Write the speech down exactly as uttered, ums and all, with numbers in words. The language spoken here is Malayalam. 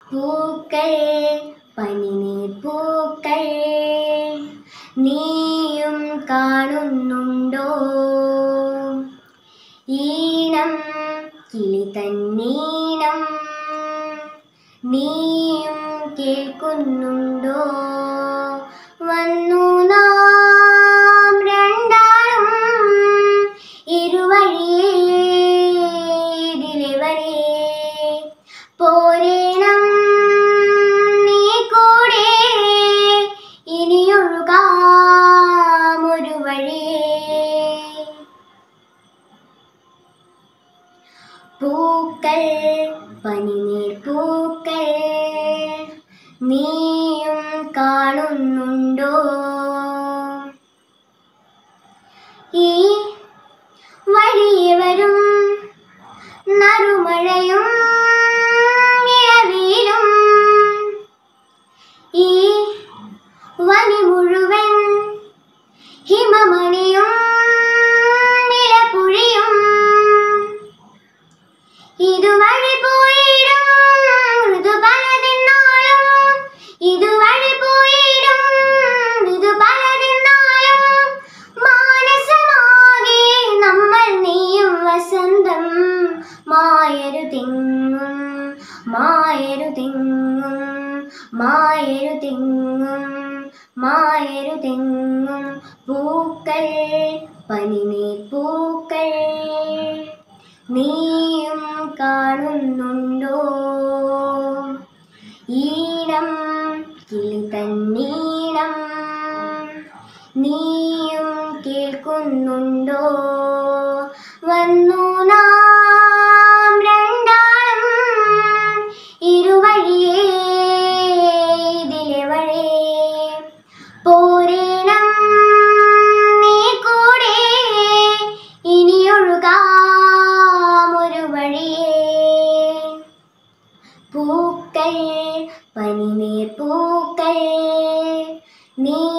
പൂക്കൾ പനിനീർ പൂക്കൾ നീയും കാണുന്നുണ്ടോ? ഈണം കിളി തന്നീണം നീയും കേൾക്കുന്നുണ്ടോ? വന്നു നാം രണ്ടാളും ഇരുവഴിയേ ഇതിലെ വരെ പോരേണം നീ കൂടെ ഇനിയൊഴുകാം ഒരു വഴിയേ. പൂക്കൾ പനിനീർ പൂക്കൾ നീയും കാണുന്നുണ്ടോ? ഈ വഴിയെ വരും നറുമഴയും ഇളവീലും ഈ വനി മുഴുവൻ ഹിമമണിയും ഇലപ്പുഴിയും ഇതുവഴി പോയിടും ഇത് പലതിന്നാലും ഇതുവഴി പോയിടും ഇത് പലതിന്നാലും മാനസമാകെ നമ്മൾ നീയും വസന്തം മായരു തിങ്ങും മായരു തിങ്ങും മായരു തിങ്ങും മായരു തിങ്ങും. പൂക്കൾ പനിനീർ പൂക്കൾ നീയും കാണുന്നുണ്ടോ? ഈണം കിളി തന്നീണം നീയും കേൾക്കുന്നുണ്ടോ? വന്നു നാം രണ്ടാളും ഇരുവഴിയേ ഇതിലെ വരെ പോരേണം നീ കൂടെ ഇനിയൊഴുകാം ഒരു വഴിയേ. പൂക്കൾ പനിനീർ പൂക്കൾ നീ